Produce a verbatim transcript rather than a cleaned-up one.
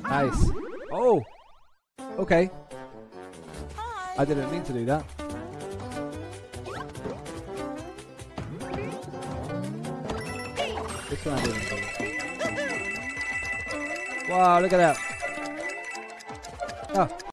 Nice. Oh! Okay. Hi. I didn't mean to do that. This one I didn't do. Wow, look at that. Oh.